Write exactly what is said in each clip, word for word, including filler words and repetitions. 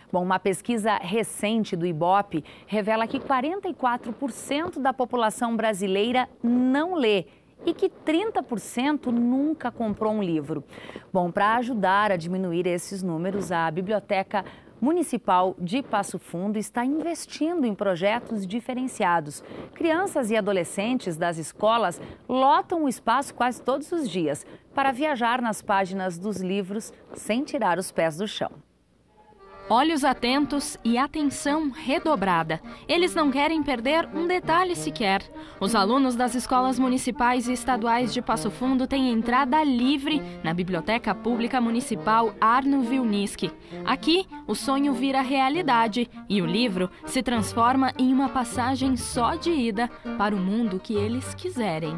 Bom, uma pesquisa recente do Ibope revela que quarenta e quatro por cento da população brasileira não lê e que trinta por cento nunca comprou um livro. Bom, para ajudar a diminuir esses números, a Biblioteca Municipal de Passo Fundo está investindo em projetos diferenciados. Crianças e adolescentes das escolas lotam o espaço quase todos os dias para viajar nas páginas dos livros sem tirar os pés do chão. Olhos atentos e atenção redobrada. Eles não querem perder um detalhe sequer. Os alunos das escolas municipais e estaduais de Passo Fundo têm entrada livre na Biblioteca Pública Municipal Arno Wilniski. Aqui, o sonho vira realidade e o livro se transforma em uma passagem só de ida para o mundo que eles quiserem.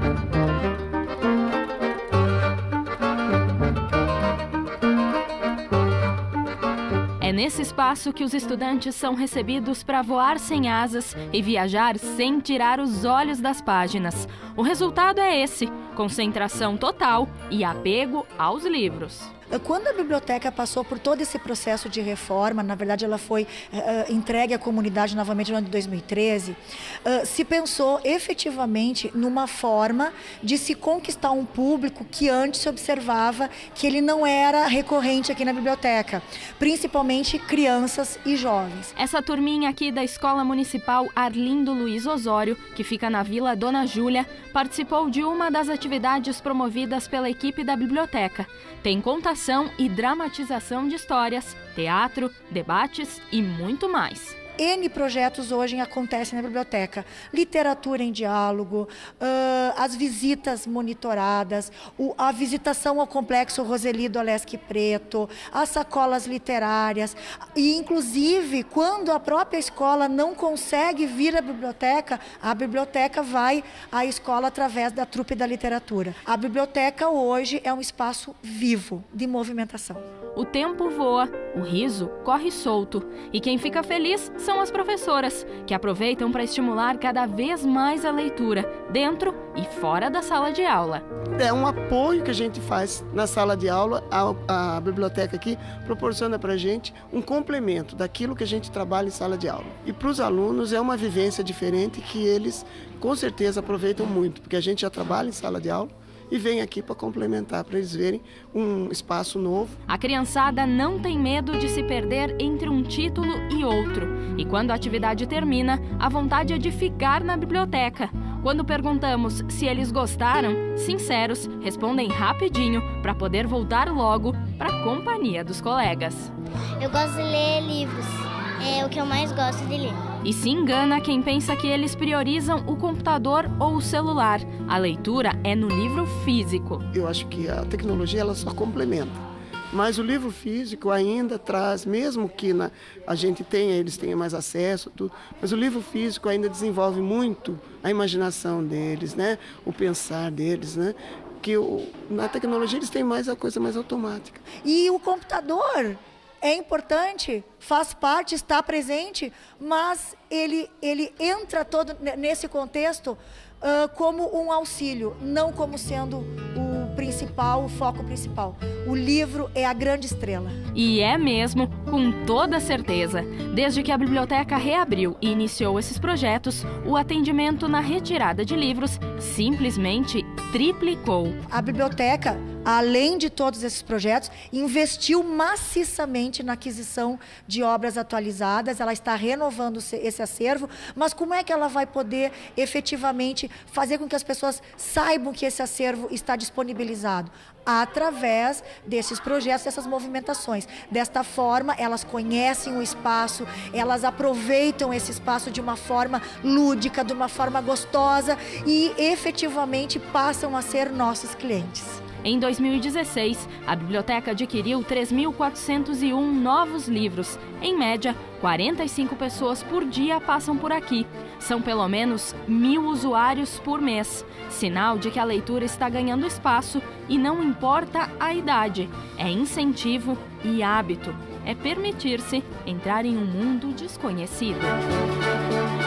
É nesse espaço que os estudantes são recebidos para voar sem asas e viajar sem tirar os olhos das páginas. O resultado é esse: concentração total e apego aos livros. Quando a biblioteca passou por todo esse processo de reforma, na verdade ela foi uh, entregue à comunidade novamente no ano de dois mil e treze, uh, se pensou efetivamente numa forma de se conquistar um público que antes se observava que ele não era recorrente aqui na biblioteca, principalmente crianças e jovens. Essa turminha aqui da Escola Municipal Arlindo Luiz Osório, que fica na Vila Dona Júlia, participou de uma das atividades promovidas pela equipe da biblioteca. Tem contação e dramatização de histórias, teatro, debates e muito mais. N projetos hoje acontecem na biblioteca. Literatura em diálogo, uh, as visitas monitoradas, o, a visitação ao Complexo Roseli do Alesc Preto, as sacolas literárias. E, inclusive, quando a própria escola não consegue vir à biblioteca, a biblioteca vai à escola através da trupe da literatura. A biblioteca hoje é um espaço vivo de movimentação. O tempo voa, o riso corre solto e quem fica feliz são as professoras, que aproveitam para estimular cada vez mais a leitura, dentro e fora da sala de aula. É um apoio que a gente faz na sala de aula, a, a biblioteca aqui proporciona para a gente um complemento daquilo que a gente trabalha em sala de aula. E para os alunos é uma vivência diferente que eles com certeza aproveitam muito, porque a gente já trabalha em sala de aula e vem aqui para complementar, para eles verem um espaço novo. A criançada não tem medo de se perder entre um título e outro. E quando a atividade termina, a vontade é de ficar na biblioteca. Quando perguntamos se eles gostaram, sinceros, respondem rapidinho para poder voltar logo para a companhia dos colegas. Eu gosto de ler livros, é o que eu mais gosto de ler. E se engana quem pensa que eles priorizam o computador ou o celular. A leitura é no livro físico. Eu acho que a tecnologia ela só complementa, mas o livro físico ainda traz, mesmo que na, a gente tenha, eles tenham mais acesso, tudo, mas o livro físico ainda desenvolve muito a imaginação deles, né? O pensar deles, né? Que o, na tecnologia eles têm mais a coisa mais automática. E o computador é importante, faz parte, está presente, mas ele, ele entra todo nesse contexto uh, como um auxílio, não como sendo o principal, o foco principal. O livro é a grande estrela. E é mesmo, com toda certeza. Desde que a biblioteca reabriu e iniciou esses projetos, o atendimento na retirada de livros simplesmente triplicou. A biblioteca, além de todos esses projetos, investiu maciçamente na aquisição de obras atualizadas. Ela está renovando esse acervo, mas como é que ela vai poder efetivamente fazer com que as pessoas saibam que esse acervo está disponibilizado? Através desses projetos, dessas movimentações. Desta forma, elas conhecem o espaço, elas aproveitam esse espaço de uma forma lúdica, de uma forma gostosa e efetivamente passam a ser nossos clientes. Em dois mil e dezesseis, a biblioteca adquiriu três mil quatrocentos e um novos livros. Em média, quarenta e cinco pessoas por dia passam por aqui. São pelo menos mil usuários por mês. Sinal de que a leitura está ganhando espaço e não importa a idade. É incentivo e hábito. É permitir-se entrar em um mundo desconhecido.